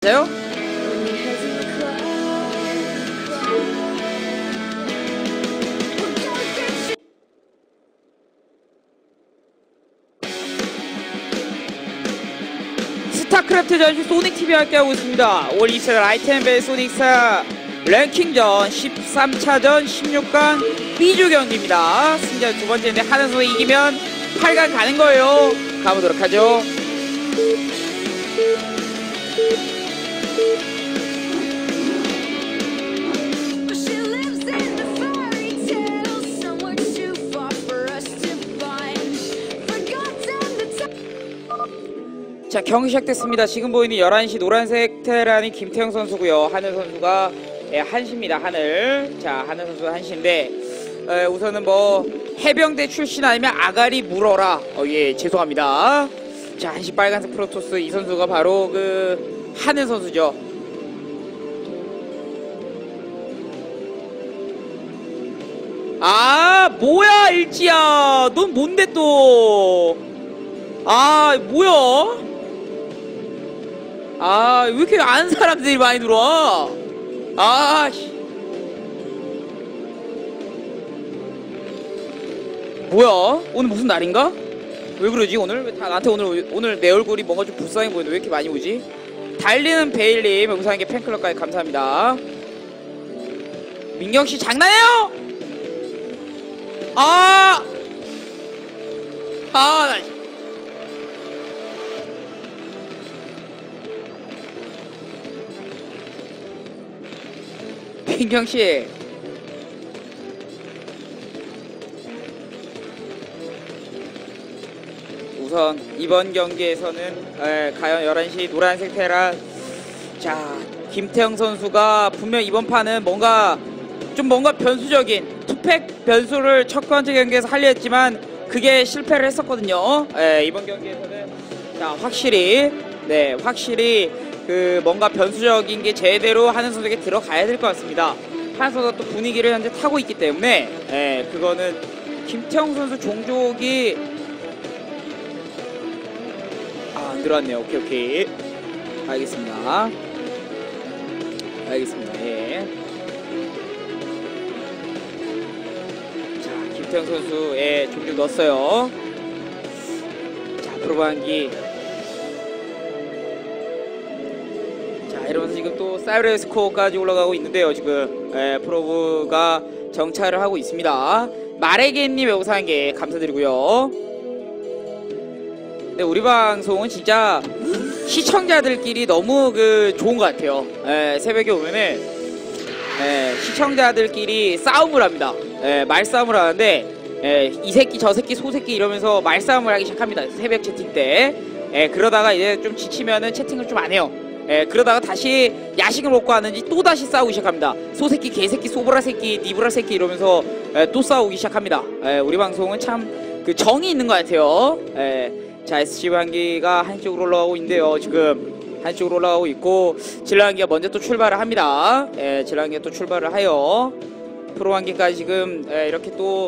맞아요? 스타크래프트 전시 소닉TV 함께하고 있습니다. 올 2차 아이템벨 소닉사 랭킹전 13차전 16강 B조 경기입니다. 승자 두 번째인데 하는 선수 이기면 8강 가는 거예요. 가보도록 하죠. 자, 경기 시작됐습니다. 지금 보이는 11시 노란색 테란이 김태형 선수고요. 하늘 선수가 한시입니다. 하늘. 자, 하늘 선수가 한시인데 우선은 뭐 해병대 출신 아니면 아가리 물어라. 예, 죄송합니다. 자, 한시 빨간색 프로토스 이 선수가 바로 그 하늘 선수죠. 아, 뭐야 일지야. 넌 뭔데 또. 아, 뭐야? 아, 왜 이렇게 아는 사람들이 많이 들어와? 아, 씨. 뭐야? 오늘 무슨 날인가? 왜 그러지 오늘? 왜 다 나한테 오늘 내 얼굴이 뭔가 좀 불쌍해 보이는데 왜 이렇게 많이 오지? 달리는 베일님 영상에 팬클럽까지 감사합니다. 민경씨 장난해요? 나 민경씨 우선 이번 경기에서는 과연 11시 노란색 테란 자 김태형 선수가 분명 이번 판은 뭔가 변수적인 투팩 변수를 첫 번째 경기에서 하려 했지만 그게 실패를 했었거든요. 이번 경기에서는 자 확실히 그 뭔가 변수적인 게 제대로 하는 선수에게 들어가야 될 것 같습니다. 하는 선수가 또 분위기를 현재 타고 있기 때문에 그거는 김태형 선수 종족이 들어왔네요. 오케이 알겠습니다. 예. 자 김태형 선수의 종족 넣었어요. 자 프로방기 이러면서 지금 또 사이버 스코어까지 올라가고 있는데요. 지금 프로브가 정찰을 하고 있습니다. 마레게님 영상에 감사드리고요. 근데 우리 방송은 진짜 시청자들끼리 너무 좋은 것 같아요. 새벽에 오면은 시청자들끼리 싸움을 합니다. 말싸움을 하는데 이 새끼 저 새끼 소 새끼 이러면서 말싸움을 하기 시작합니다. 새벽 채팅 때. 그러다가 이제 좀 지치면은 채팅을 좀 안 해요. 그러다가 다시 야식을 먹고 하는지 또 다시 싸우기 시작합니다. 소새끼 개새끼 소브라 새끼 니브라 새끼 이러면서 또 싸우기 시작합니다. 우리 방송은 참 그 정이 있는 것 같아요. 자 SCV 한기가 한쪽으로 올라가고 있는데요. 지금 한쪽으로 올라가고 있고 질라 한기가 먼저 또 출발을 합니다. 질라 한기가 또 출발을 하여 프로 한기까지 지금 이렇게 또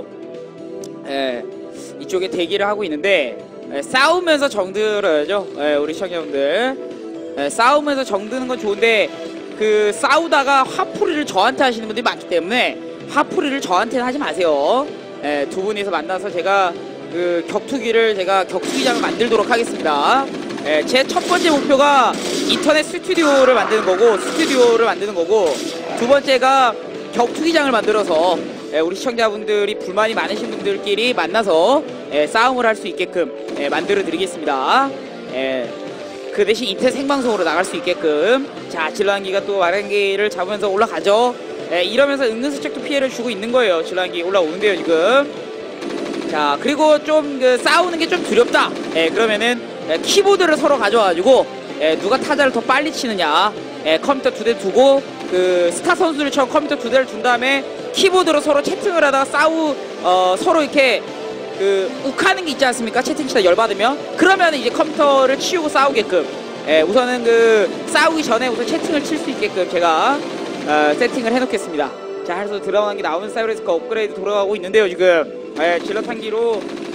이쪽에 대기를 하고 있는데 싸우면서 정들어야죠. 우리 시청자분들 싸우면서 정드는 건 좋은데 그 싸우다가 화풀이를 저한테 하시는 분들이 많기 때문에 화풀이를 저한테는 하지 마세요. 두 분이서 만나서 제가 그 격투기장을 만들도록 하겠습니다. 제 첫 번째 목표가 인터넷 스튜디오를 만드는 거고 두 번째가 격투기장을 만들어서 우리 시청자분들이 불만이 많으신 분들끼리 만나서 싸움을 할 수 있게끔 만들어 드리겠습니다. 그 대신 인터넷 생방송으로 나갈 수 있게끔. 자 질라한기가 또 마랭기를 잡으면서 올라가죠. 이러면서 은근슬쩍 또 피해를 주고 있는 거예요. 질라한기 올라오는데요 지금. 자 그리고 좀 싸우는 게 좀 두렵다. 그러면은 키보드를 서로 가져와가지고 누가 타자를 더 빨리 치느냐 컴퓨터 2대 두고 그 스타 선수들처럼 컴퓨터 2대를 둔 다음에 키보드로 서로 채팅을 하다가 서로 이렇게 욱하는 게 있지 않습니까? 채팅치다 열받으면 그러면 이제 컴퓨터를 치우고 싸우게끔 우선은 싸우기 전에 우선 채팅을 칠 수 있게끔 제가 세팅을 해놓겠습니다. 자 그래서 들어간 게 나오는 사이버레스커 업그레이드 돌아가고 있는데요 지금. 질럿 한기로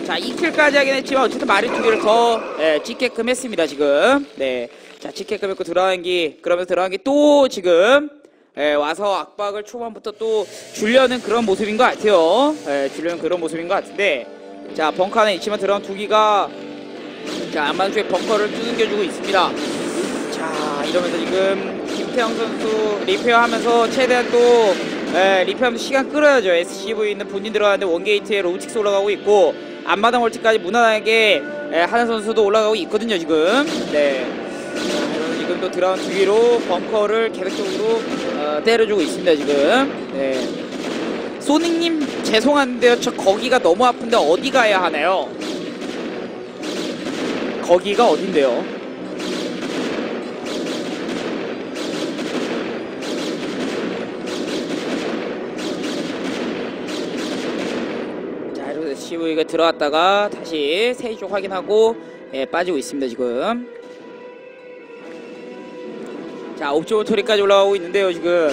자 2킬까지 하긴 했지만 어쨌든 마리 2개를 더 찍게끔 했습니다 지금. 네, 자 찍게끔 했고 들어간기, 그러면서 들어간기 또 지금 와서 압박을 초반부터 또 주려는 그런 모습인 것 같아요. 주려는 그런 모습인 것 같은데, 자 벙커 안에 있지만 들어간 두기가 자 안마당 쪽에 벙커를 두들겨주고 있습니다. 자 이러면서 지금 김태형 선수 리페어하면서 최대한 또 리페어하면서 시간 끌어야죠. SCV 있는 본진 들어가는데 원게이트에 로우틱스 올라가고 있고 앞마당 멀티까지 무난하게 하는 선수도 올라가고 있거든요 지금. 네, 자, 지금 또 들어간 뒤로 벙커를 계속적으로 때려주고 있습니다 지금. 네, 소닉님 죄송한데요, 저 거기가 너무 아픈데 어디 가야 하나요? 거기가 어딘데요? 자, 이렇게 CV가 들어갔다가 다시 세이 쪽 확인하고 빠지고 있습니다 지금. 자 옵저버토리까지 올라가고 있는데요 지금.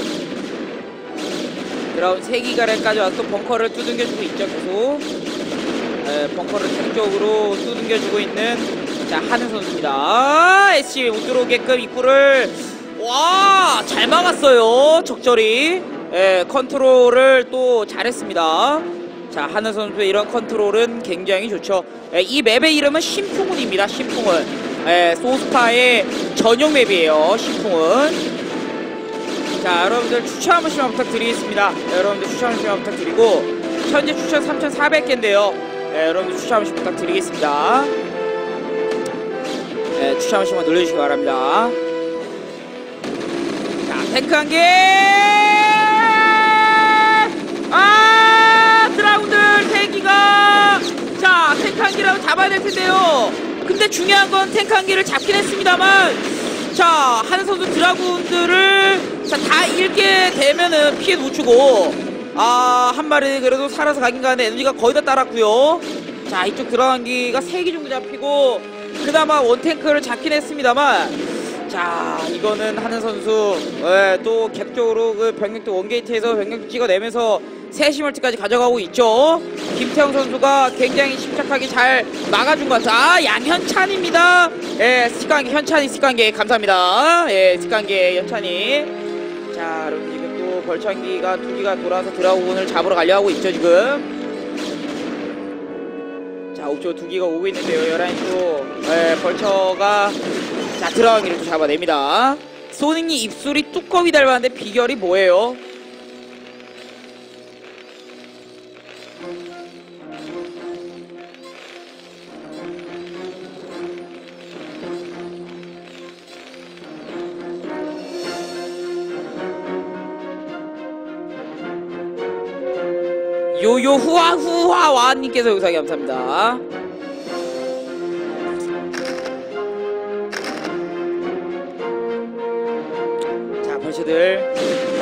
드라운 3기가래까지 와서 또 벙커를 두들겨주고 있죠 계속. 벙커를 계속적으로 두들겨주고 있는 자 하는 선수입니다. SC 못 들어오게끔 입구를 와 잘 막았어요 적절히. 컨트롤을 또 잘했습니다. 자 하는 선수의 이런 컨트롤은 굉장히 좋죠. 이 맵의 이름은 신풍운입니다. 신풍운. 소스파의 전용 맵이에요 신풍운. 자 여러분들 추천 한 번씩만 부탁드리겠습니다. 여러분들 추천 한 번씩만 부탁드리고 현재 추천 3,400개인데요 여러분들 추천 한 번씩 부탁드리겠습니다. 추천 한 번씩만 눌러주시기 바랍니다. 자 탱크 한 개. 드라군들 탱기가 자 탱크 한 개라고 잡아야 될 텐데요. 근데 중요한 건 탱크 한 개를 잡긴 했습니다만, 자 하는 선수 드라군들을 자, 다 잃게 되면은 피해 못 주고 한 마리 그래도 살아서 가긴 가는데 에너지가 거의 다 따랐고요. 자 이쪽 들어간기가 3기 정도 잡히고 그나마 원탱크를 잡긴 했습니다만, 자 이거는 하는 선수 또 계속적으로 그 병력도 원게이트에서 병력 찍어내면서 세시멀티까지 가져가고 있죠. 김태형 선수가 굉장히 침착하게 잘 막아준 것 같아. 양현찬입니다. 스칸계 현찬이 스칸계 감사합니다. 스칸계 현찬이. 자 여러분 지금 또 벌창기가 2기가 돌아서 드라군을 잡으러 가려 하고 있죠 지금. 자 옥조 2기가 오고 있는데요 11시 또 벌처가 자 드라군기를 또 잡아냅니다. 소닉님 입술이 뚜껑이 닮았는데 비결이 뭐예요? 요요 후아후아 와님께서 영상에 감사합니다. 자 벌써들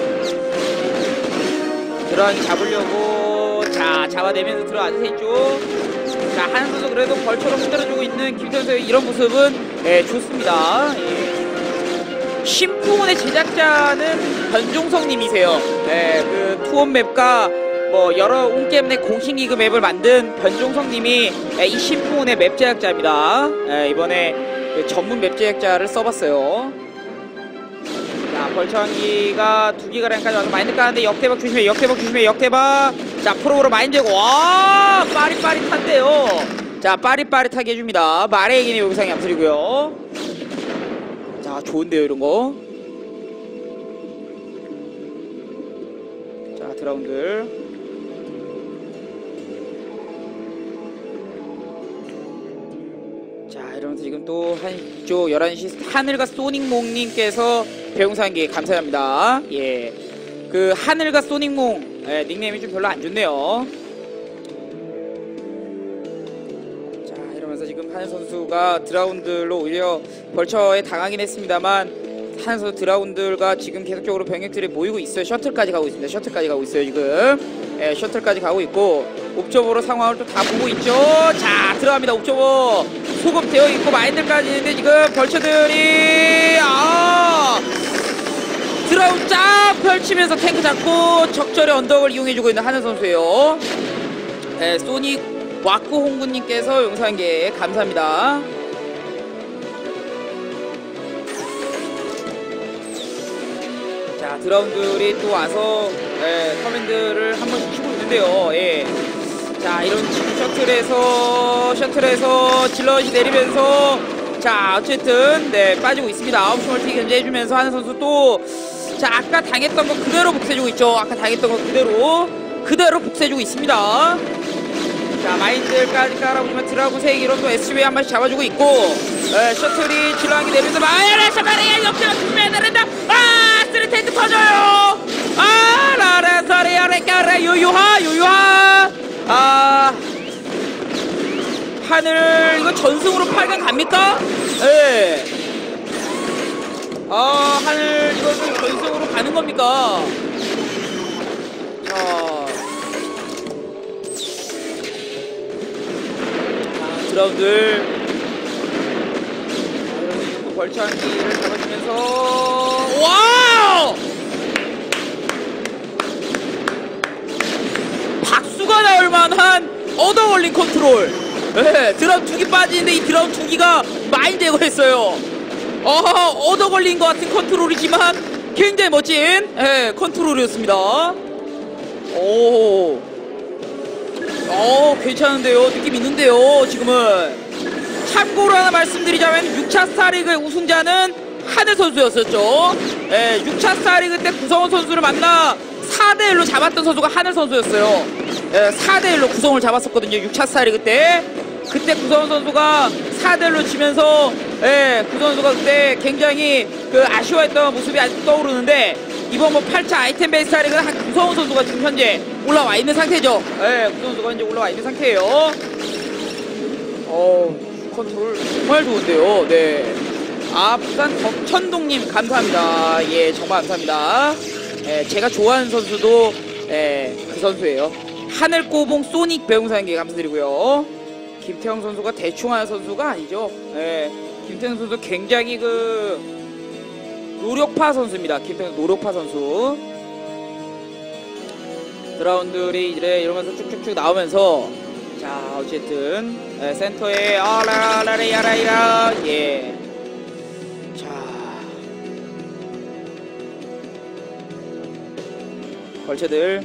들어가기 잡으려고 자 잡아내면서 들어가세요 이쪽. 자 하는 선수 그래도 벌처럼 흔들어주고 있는 김선수의 이런 모습은 좋습니다. 신풍운의 제작자는 변종성님이세요. 그 투혼맵과 뭐 여러 온게임 내 공식 리그 맵을 만든 변종성님이 이 신풍운의 맵 제작자입니다. 이번에 그 전문 맵 제작자를 써봤어요. 자 벌처한기가 2기가량까지 와서 마인드 까는데 역대박 조심해 역대박 조심해 역대박. 자 프로로 마인드고 와 빠릿빠릿한데요. 자 빠릿빠릿하게 해줍니다. 마레에게는 영상이 암슬이고요. 자 좋은데요 이런거. 자 드라운들 자 이러면서 지금 또 한쪽 11시 하늘과 소닉몽님께서 배용사한개 감사합니다. 그 하늘과 소닉몽 닉네임이 좀 별로 안 좋네요. 자 이러면서 지금 하늘 선수가 드라운들로 오히려 벌처에 당하긴 했습니다만, 하늘 선수 드라운들과 지금 계속적으로 병력들이 모이고 있어요. 셔틀까지 가고 있습니다. 셔틀까지 가고 있어요 지금. 셔틀까지 가고 있고 옵저버로 상황을 또 다 보고 있죠. 자 들어갑니다. 옵저버 소급되어 있고 마인들까지 있는데 지금 벌처들이 드라운 쫙 펼치면서 탱크 잡고 적절히 언덕을 이용해주고 있는 하늘 선수예요. 소닉 와꾸 홍구님께서 용산계 감사합니다. 자, 드라운들이 또 와서 커맨드를 한 번씩 치고 있는데요. 예. 자, 이런 셔틀에서 질럿이 내리면서 자, 어쨌든 빠지고 있습니다. 9시 멀티 견제해주면서 하는 선수 또 자, 아까 당했던 거 그대로 복수해주고 있죠. 아까 당했던 거 그대로 복수해주고 있습니다. 자, 마인들까지 깔아보지만 드라군 3기로 또 SCV 한 번씩 잡아주고 있고 셔틀이 질럿이 내리면서 마야라샤바리야 옆에가 준비해야 된다. 아, 3탱크 터져요. 아, 라라사리야레까라 요요하 아, 하늘 이거 전승으로 8강 갑니까? 예. 아, 하늘 이거는 전승으로 가는 겁니까? 자, 드라운들 벌처 한 기를 잡아주면서 와우! 박수가 나올 만한 얻어걸린 컨트롤. 네, 드라운 2기 빠지는데 이 드라운 2기가 많이 제거했어요. 얻어걸린 것 같은 컨트롤이지만 굉장히 멋진 컨트롤이었습니다. 오, 괜찮은데요? 느낌 있는데요? 지금은. 참고로 하나 말씀드리자면 6차 스타리그의 우승자는 하늘 선수였었죠. 6차 스타리그 때 구성원 선수를 만나 4대1로 잡았던 선수가 하늘 선수였어요. 4대1로 구성을 잡았었거든요. 6차 스타리그 때. 그때 구성원 선수가 4대1로 지면서 구성원 선수가 그때 굉장히 아쉬워했던 모습이 아직 떠오르는데, 이번 8차 아이템 베이스 스타리그는 구성원 선수가 지금 현재 올라와 있는 상태죠. 구성원 선수가 현재 올라와 있는 상태예요. 컨트롤 정말 좋은데요. 네. 아, 부산 덕천동님 감사합니다. 예, 정말 감사합니다. 제가 좋아하는 선수도 그 선수예요. 하늘꼬봉 소닉 배웅사님께 감사드리고요. 김태형 선수가 대충 하는 선수가 아니죠. 김태형 선수 굉장히 노력파 선수입니다. 김태형 노력파 선수. 드라운들이 이러면서 쭉쭉쭉 나오면서, 자, 어쨌든 센터에 라라라라야라이라, 예. 자, 벌채들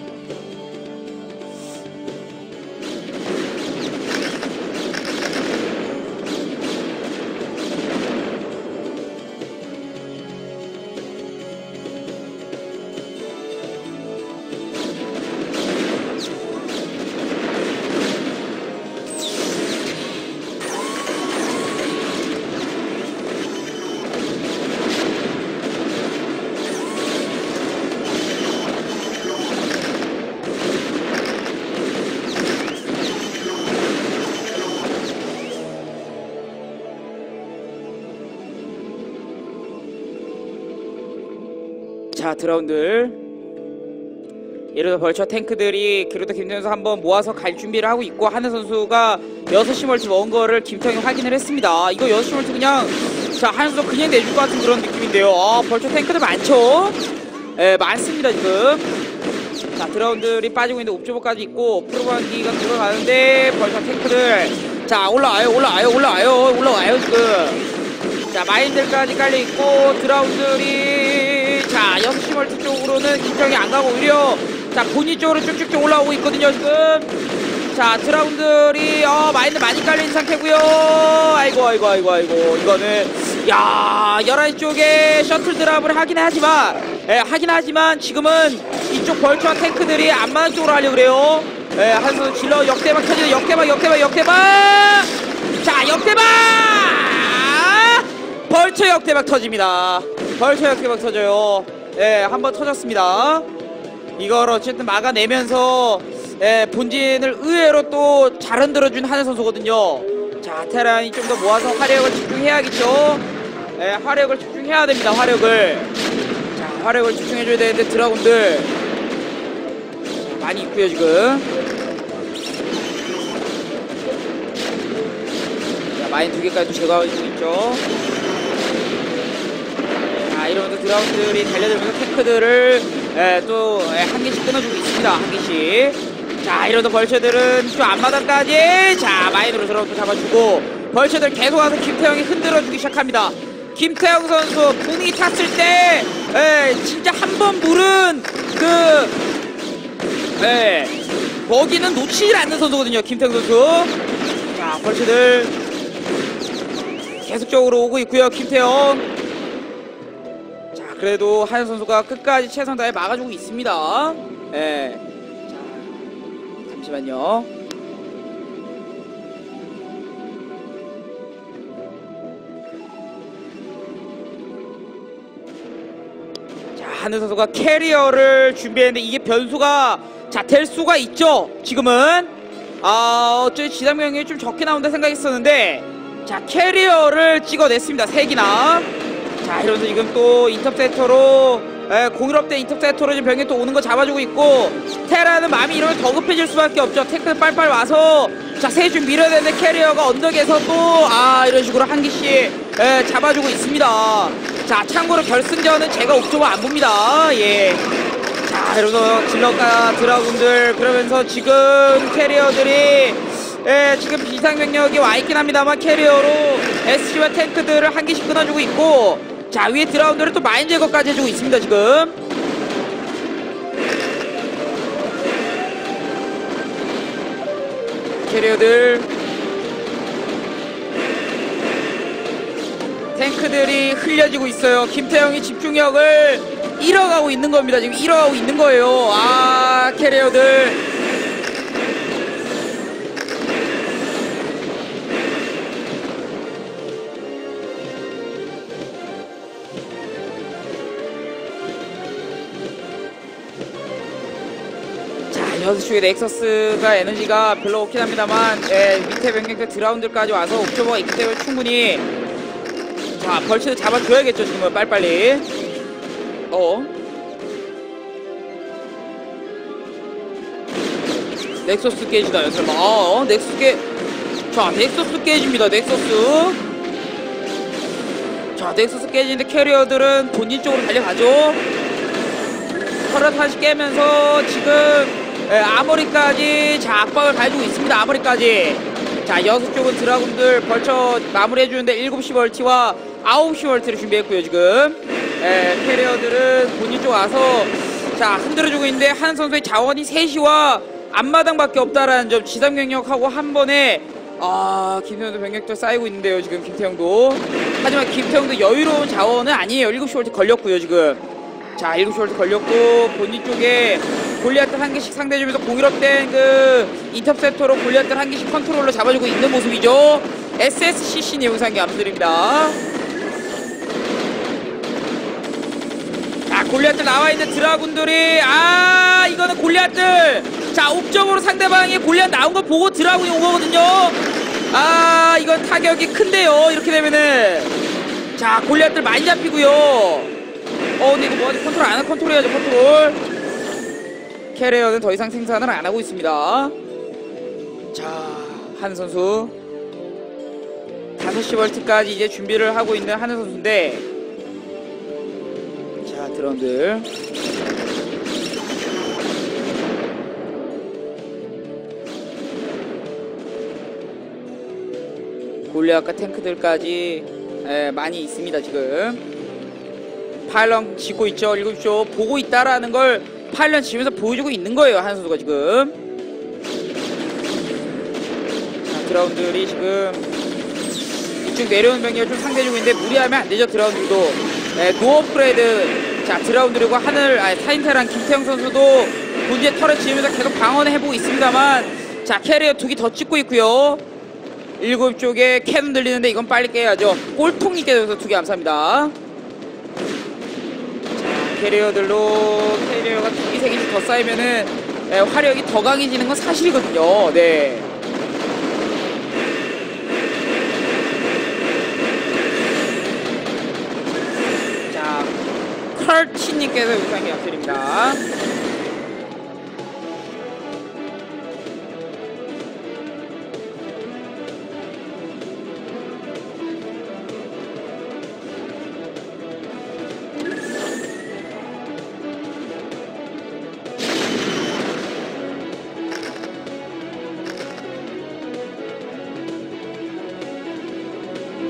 자, 드라운들 이러다 벌처 탱크들이 기로다 김태형 선수 한번 모아서 갈 준비를 하고 있고, 하늘 선수가 6시 멀티 먹은 거를 김태형이 확인을 했습니다. 이거 6시 멀티 그냥, 자, 하늘 선수 그냥 내줄 것 같은 그런 느낌인데요. 벌처 탱크들 많죠? 많습니다 지금. 자, 드라운들이 빠지고 있는데 옵저버까지 있고 프로반기가 들어가는데 벌처 탱크들, 자, 올라와요 지금. 자, 마인들까지 깔려있고 드라운들이, 자, 6시 멀티 쪽으로는 김태형이 안 가고 오히려, 자, 본인 쪽으로 쭉쭉쭉 올라오고 있거든요 지금. 자, 드라운들이 마인들 많이 깔려있는 상태고요. 아이고 이거는, 야, 11시 쪽에 셔틀 드랍을 하긴 하지만 지금은 이쪽 벌처와 탱크들이 안마는 쪽으로 하려고 그래요. 한손 질러 역대박 터지는 역대박. 자, 역대박! 벌처 역대박 터집니다. 벌처 역대박 터져요. 한번 터졌습니다. 이걸 어쨌든 막아내면서 본진을 의외로 또 잘 흔들어준 하늘 선수거든요. 자, 테란이 좀 더 모아서 화력을 집중해야겠죠. 화력을 집중해야 됩니다. 화력을 집중해줘야 되는데 드라군들, 자, 많이 있고요 지금. 자, 마인 2개까지도 제거하고 있죠. 자, 이러면서 드라운들이 달려들면서 탱크들을 또 한 개씩 끊어주고 있습니다. 한 개씩. 자, 이러다 벌처들은 좀 앞마당까지 자 마인으로 들어서 잡아주고 벌처들 계속 와서 김태형이 흔들어주기 시작합니다. 김태형 선수 분위기 탔을 때 진짜 한 번 물은 거기는 놓치질 않는 선수거든요. 김태형 선수. 자, 벌처들 계속적으로 오고 있고요. 김태형. 자, 그래도 하현 선수가 끝까지 최선 다해 막아주고 있습니다. 자, 잠시만요. 자, 하현 선수가 캐리어를 준비했는데 이게 변수가 자 될 수가 있죠. 지금은 어째 지상병력이 좀 적게 나온다 생각했었는데 자 캐리어를 찍어냈습니다. 3기나. 자, 이러면서 지금 또 인터셉터로 공일업대 인터셉터로 지금 병력이 또 오는 거 잡아주고 있고 테라는 마음이 이러면 더 급해질 수밖에 없죠. 태클 빨빨 와서 자 세 줄 밀어야 되는데 캐리어가 언덕에서 또 이런 식으로 한 기씩 잡아주고 있습니다. 자, 참고로 결승전은 제가 옵저버 안 봅니다. 예. 자, 이러면서 질럿과 드라군들 그러면서 지금 캐리어들이 지금 비상병력이 와있긴 합니다만 캐리어로 SC와 탱크들을 한 개씩 끊어주고 있고 자, 위에 드라군들은 또 마인 제거까지 해주고 있습니다. 지금 캐리어들 탱크들이 흘려지고 있어요. 김태형이 집중력을 잃어가고 있는 겁니다. 지금 잃어가고 있는 거예요. 캐리어들 자, 6쪽에 넥서스가 에너지가 별로 없긴 합니다만 밑에 병력들 드라운드까지 와서 옥저버가 있기 때문에 충분히 자 벌치도 잡아줘야겠죠. 지금은 빨리빨리. 넥서스 깨지나요 설마? 넥서스 깨집니다. 넥서스. 자, 넥서스 깨지는데 캐리어들은 본진 쪽으로 달려가죠. 터렛 하나씩 깨면서 지금 아머리까지 자 압박을 가해주고 있습니다. 아머리까지. 자, 6쪽은 드라군들 벌쳐 마무리해주는데 7시 멀티와 9시 멀티를 준비했고요. 지금 캐리어들은 본인 쪽 와서 자 흔들어주고 있는데 한 선수의 자원이 3시와 앞마당밖에 없다라는 점. 지상병력하고 한 번에 김태형도 병력도 쌓이고 있는데요. 지금 김태형도. 하지만 김태형도 여유로운 자원은 아니에요. 7시 멀티 걸렸고요. 지금 자 7시 멀티 걸렸고 본인 쪽에 골리앗들 한 개씩 상대해주면서 공일업된 인터셉터로 골리앗들 한 개씩 컨트롤로 잡아주고 있는 모습이죠. SSCC 내용상기 암드립니다. 자, 골리앗들 나와있는 드라군들이 이거는 골리앗들 자 옵점으로 상대방이 골리앗 나온 거 보고 드라군이 온 거거든요. 이건 타격이 큰데요. 이렇게 되면은 자 골리앗들 많이 잡히고요. 근데 이거 뭐하지? 컨트롤 안 하고 컨트롤 해야죠. 컨트롤. 캐리어는 더 이상 생산을 안 하고 있습니다. 자, 한 선수 5시 벌트까지 이제 준비를 하고 있는 하는 선수인데 자, 드럼들 골리앗과 탱크들까지 많이 있습니다. 지금 파일럿 짓고 있죠. 7시 보고 있다라는 걸 파일럿 지면서 보여주고 있는 거예요. 한 선수가 지금. 자, 드라운들이 지금 이쪽 내려오는 병력을 좀 상대해주고 있는데 무리하면 안 되죠. 드라운들도 노업그레이드 자 드라운드리고 하늘 타인테란 김태형 선수도 본지에 털을 지으면서 계속 방어는 해보고 있습니다만 자 캐리어 2기 더 찍고 있고요. 7쪽에 캐논 들리는데 이건 빨리 깨야죠. 꼴통이 깨져서 2개 감사합니다. 캐리어들로 캐리어가 2개 3개씩 더 쌓이면은 화력이 더 강해지는 건 사실이거든요. 네. 자, 컬치님께서 우상이 앞드립니다.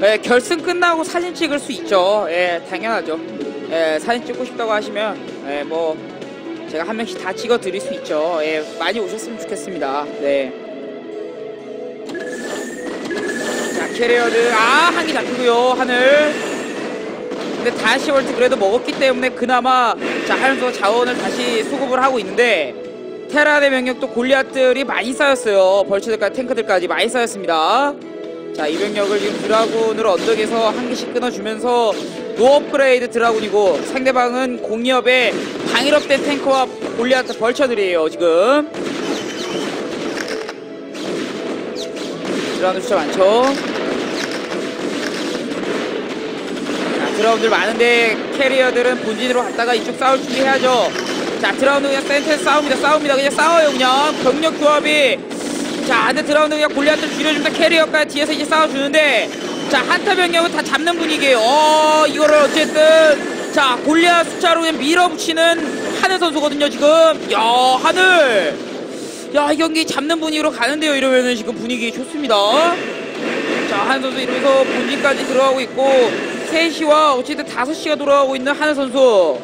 결승 끝나고 사진 찍을 수 있죠. 당연하죠. 사진 찍고 싶다고 하시면 뭐 제가 한 명씩 다 찍어 드릴 수 있죠. 많이 오셨으면 좋겠습니다. 네. 자, 캐리어드 한 개 잡히고요. 하늘. 근데 다시 월트 그래도 먹었기 때문에 그나마 자 하면서 자원을 다시 수급을 하고 있는데 테란의 병력도 골리앗들이 많이 쌓였어요. 벌처들까지 탱크들까지 많이 쌓였습니다. 자, 이 병력을 지금 드라군으로 언덕에서 한 개씩 끊어주면서 노업그레이드 드라군이고 상대방은 공이업에 방일업된 탱크와 골리앗 벌처들이에요. 지금 드라군 숫자 많죠. 자, 드라군들 많은데 캐리어들은 본진으로 갔다가 이쪽 싸울 준비해야죠. 자, 드라군은 그냥 센터에서 싸웁니다. 그냥 싸워요. 그냥 병력 조합이. 자, 근데 드라군은 그냥 골리앗들 줄여준다. 캐리어까지 뒤에서 이제 싸워주는데 자, 한타 병력은 다 잡는 분위기예요. 이거를 어쨌든 자, 골리앗 숫자로 그냥 밀어붙이는 하늘 선수거든요. 지금 야, 하늘. 야, 이 경기 잡는 분위기로 가는데요. 이러면은 지금 분위기 좋습니다. 자, 하늘 선수 이러면서 본진까지 들어가고 있고 3시와 어쨌든 5시가 돌아가고 있는 하늘 선수.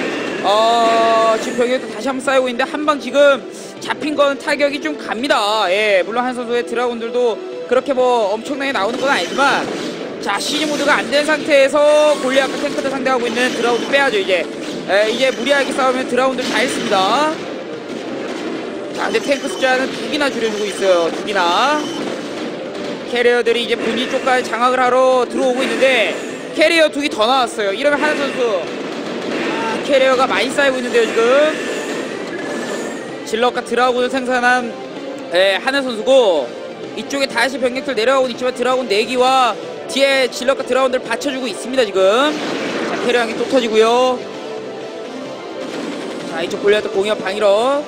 지금 병력도 다시 한번 쌓이고 있는데 한방 지금 잡힌 건 타격이 좀 갑니다. 물론 한 선수의 드라군들도 그렇게 뭐 엄청나게 나오는 건 아니지만 자, 시즈 모드가 안 된 상태에서 골리앗과 탱크들 상대하고 있는 드라군도 빼야죠. 이제 무리하게 싸우면 드라군들 다 했습니다. 자, 근데 탱크 숫자는 2기나 줄여주고 있어요. 2기나. 캐리어들이 이제 본진 쪽까지 장악을 하러 들어오고 있는데 캐리어 2기 더 나왔어요. 이러면 하늘 선수 캐리어가 많이 쌓이고 있는데요. 지금 질럿과 드라군을 생산한 하늘 선수고 이쪽에 다시 병력들 내려가고 있지만 드라군 4기와 뒤에 질럿과 드라군들 받쳐주고 있습니다. 지금 자, 캐리어 향이 또 터지고요. 자, 이쪽 골리앗도 공이업 방위로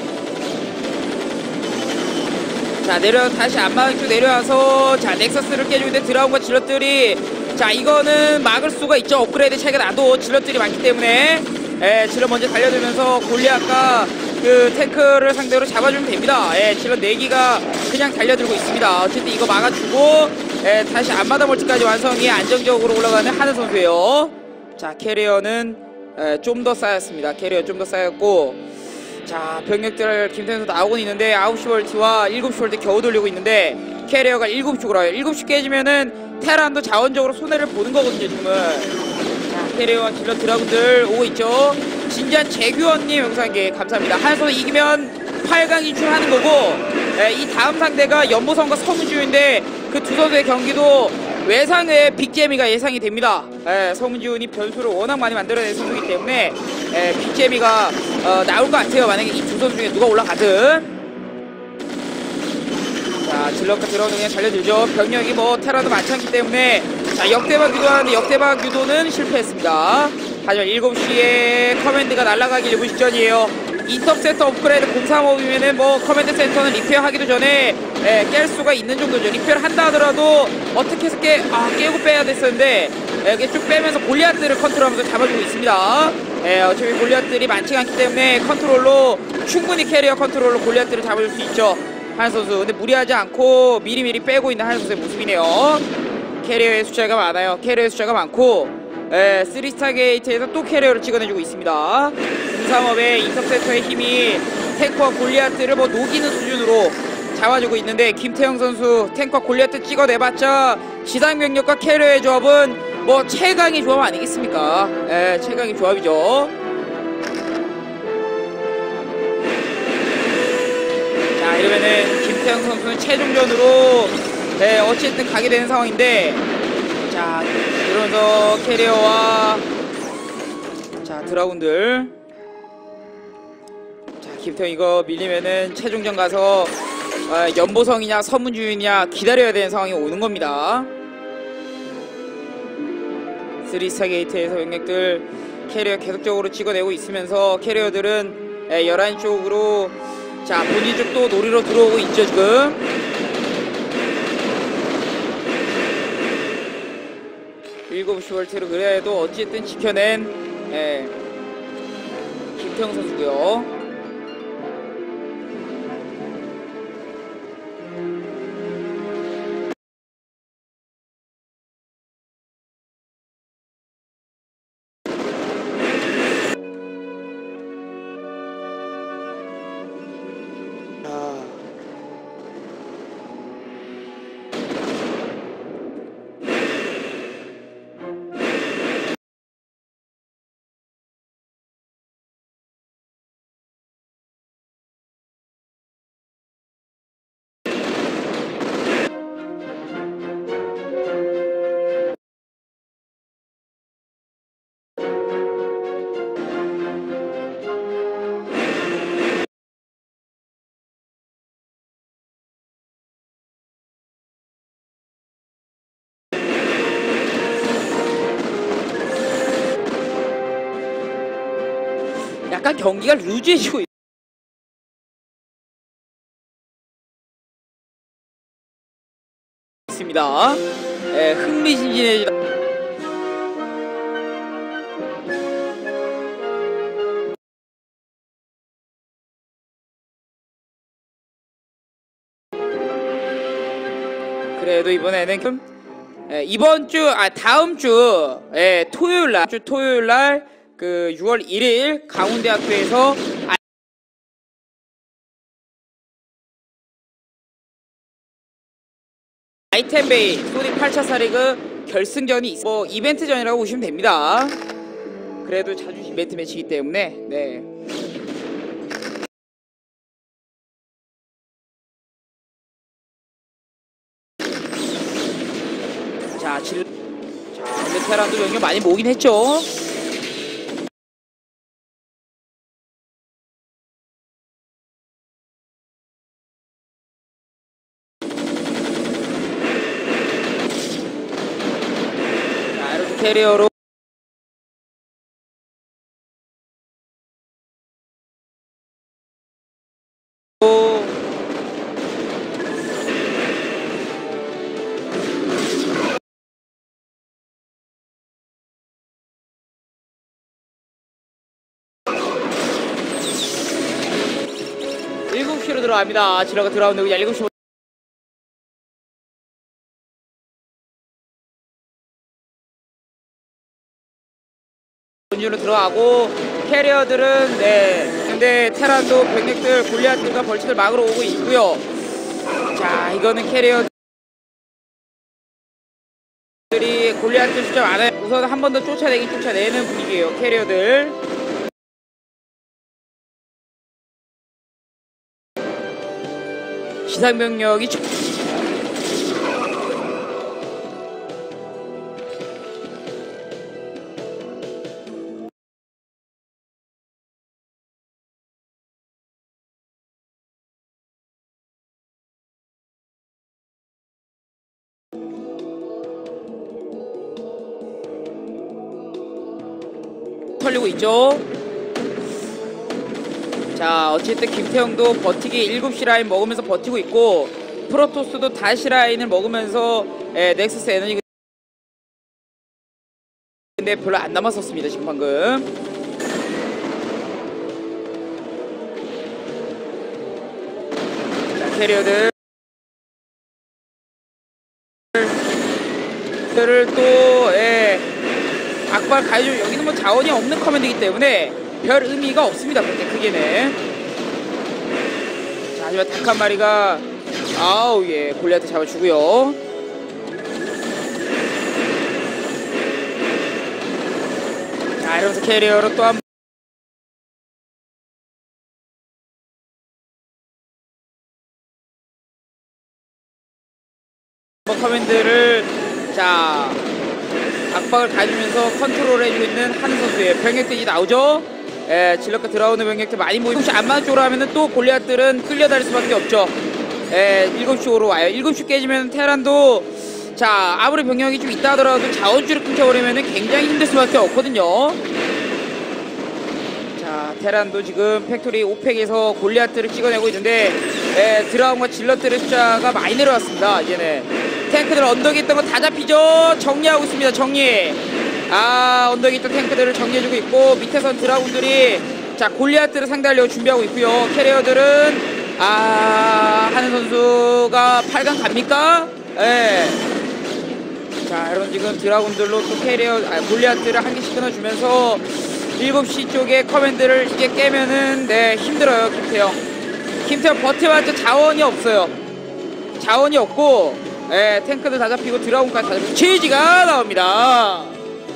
자, 다시 앞마당 쪽 내려와서 자, 넥서스를 깨주고 있는데 드라군과 질럿들이 자, 이거는 막을 수가 있죠. 업그레이드 차이가 나도 질럿들이 많기 때문에 질럿 먼저 달려들면서 골리앗과 그 탱크를 상대로 잡아주면 됩니다. 질럿 4기가 그냥 달려들고 있습니다. 어쨌든 이거 막아주고 다시 앞마당 멀티까지 완성이 안정적으로 올라가는 하늘 선수예요. 자, 캐리어는 좀 더 쌓였습니다. 캐리어 좀 더 쌓였고 자, 병력들 김태현 선수 나오고 있는데 9시 멀티와 7시 멀티 겨우 돌리고 있는데 캐리어가 7시 쪽으로 와요. 7시 깨지면은 테란도 자원적으로 손해를 보는 거거든요. 지금은 자, 캐리어와 질럿 드라군들 오고 있죠. 진지한 재규원님 영상에 감사합니다. 한에서 이기면 8강 진출하는 거고 이 다음 상대가 연보성과 서문지훈인데 그 두 선수의 경기도 외상의 빅재미가 예상이 됩니다. 서문지훈이 변수를 워낙 많이 만들어낸 선수이기 때문에 빅재미가 나올 것 같아요. 만약에 이 두 선수 중에 누가 올라가든. 자, 질럿과 드라군은 그냥 달려들죠. 병력이 뭐 테라도 많지 않기 때문에 자, 역대박 유도하는데 역대박 유도는 실패했습니다. 하지만 7시에 커맨드가 날아가기 일부 직전이에요. 인터셉터 업그레이드 035이면은 뭐 커맨드 센터는 리페어 하기도 전에 깰 수가 있는 정도죠. 리페어를 한다 하더라도 어떻게 해서 깨고 빼야 됐었는데 이렇게 쭉 빼면서 골리앗들을 컨트롤하면서 잡아주고 있습니다. 어차피 골리앗들이 많지가 않기 때문에 컨트롤로 충분히 캐리어 컨트롤로 골리앗들을 잡아줄 수 있죠. 한 선수. 근데 무리하지 않고 미리미리 빼고 있는 한 선수의 모습이네요. 캐리어의 숫자가 많아요. 캐리어의 숫자가 많고 3스타 게이트에서 또 캐리어를 찍어내주고 있습니다. 공삼업의 인터셉터의 힘이 탱크와 골리앗들을 뭐 녹이는 수준으로 잡아주고 있는데 김태형 선수 탱크와 골리앗들 찍어내봤자 지상병력과 캐리어의 조합은 뭐 최강의 조합 아니겠습니까? 최강의 조합이죠. 자, 이러면은 김태형 선수는 최종전으로 어쨌든 가게 되는 상황인데 자, 이러면서 캐리어와 자, 드라군들 자, 김태형 이거 밀리면은 최종전 가서 연보성이냐 서문주이냐 기다려야 되는 상황이 오는 겁니다. 3스타 게이트에서 병력들 캐리어 계속적으로 찍어내고 있으면서 캐리어들은 11시 쪽으로 자, 본진 쪽도 노리러 들어오고 있죠. 지금 7시 볼트로 그래야 해도 어쨌든 지켜낸 김태형 선수고요. 약간 경기가 루즈해지고 있습니다. 예, 흥미진진해지다. 그래도 이번에는 이번 주 다음 주 토요일 날 그 6월 1일 강원대학교에서 아이템베이 소닉 8차 리그 결승전이 뭐 이벤트전이라고 보시면 됩니다. 그래도 자주 이벤트 매치이기 때문에 네. 근데 테란도 영역 많이 모으긴 했죠. 자, 이렇게 캐리어로 로 들어갑니다. 지라가 들어오는데 그냥 7시 본진으로 들어가고 캐리어들은 근데 테란도 병력들 골리앗들과 벌칙을 막으러 오고 있고요. 자, 이거는 캐리어들이 골리앗들 숫자 많아요. 우선 한 번 더 쫓아내는 분위기예요. 캐리어들. 지상병력이 털리고 있죠. 자, 어쨌든 김태형도 버티기 7시 라인 먹으면서 버티고 있고 프로토스도 다시 라인을 먹으면서 넥서스 에너지 근데 별로 안 남았었습니다. 지금 방금 자, 캐리어들 또 악발 가해줘. 여기는 뭐 자원이 없는 커맨드이기 때문에 별 의미가 없습니다. 그렇게 크게는. 자, 하지만 닭 한 마리가 골리앗 잡아주고요. 자, 이러면서 캐리어로 또 한 번 커맨드를 압박을 가해주면서 컨트롤해주고 있는 한 선수의 병력들이 나오죠. 질럿과 들어오는 병력들 많이 모이고 7시 안마 쪽으로 하면은 또 골리앗들은 끌려다닐 수밖에 없죠. 7시 쪽으로 와요. 7시 깨지면 테란도 아무리 병력이 좀 있다 하더라도 자원줄을 끊겨버리면은 굉장히 힘들 수밖에 없거든요. 자, 테란도 지금 팩토리 5팩에서 골리앗들을 찍어내고 있는데 드라운과 질럿들의 숫자가 많이 내려왔습니다. 이제는 탱크들 언덕에 있던 거 다 잡히죠. 정리하고 있습니다. 정리. 언덕에 있던 탱크들을 정리해주고 있고 밑에선 드라군들이 골리앗들을 상대하려고 준비하고 있고요. 캐리어들은 하는 선수가 8강 갑니까? 자, 여러분 지금 드라군들로 또 골리앗들을 한 개씩 끊어주면서 7시 쪽에 커맨드를 이제 깨면은 힘들어요. 김태형 버텨봤자 자원이 없어요. 자원이 없고 탱크들 다 잡히고 드라군까지 다 잡히고 체지가 나옵니다.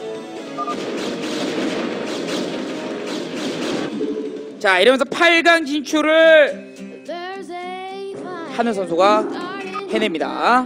자, 이러면서 8강 진출을 하는 선수가 해냅니다.